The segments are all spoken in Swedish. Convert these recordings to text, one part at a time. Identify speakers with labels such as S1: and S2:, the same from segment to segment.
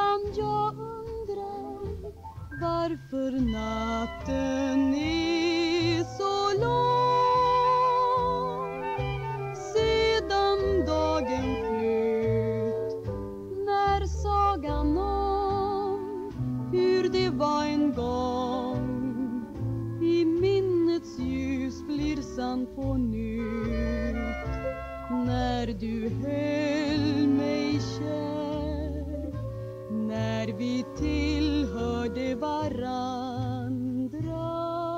S1: Ibland jag undrar varför natten är så lång. Sedan dagen flöt, när sagan om hur det var en gång i minnets ljus blir sann på nytt. När du höll mig kär, när vi tillhörde varandra.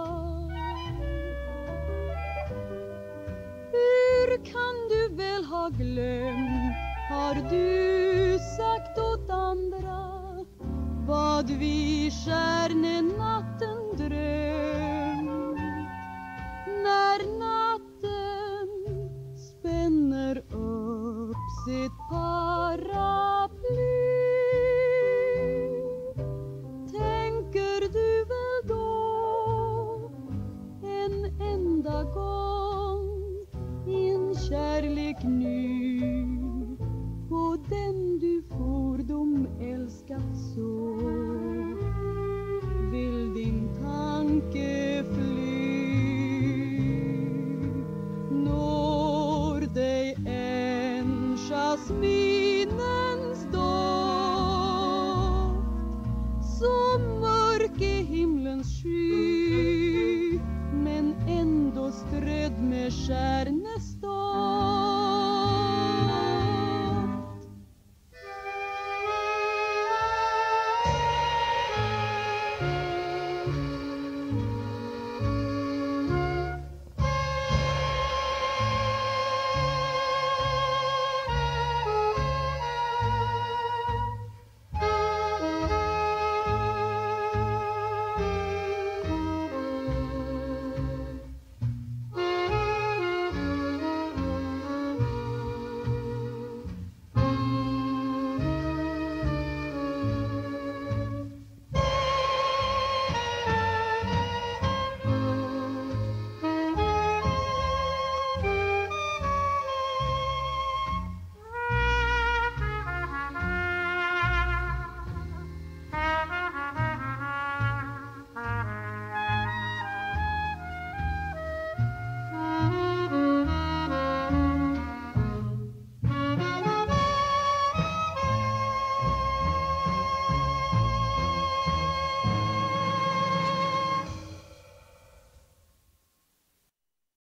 S1: Hur kan du väl ha glömt, har du sagt åt andra, vad vi stjärnor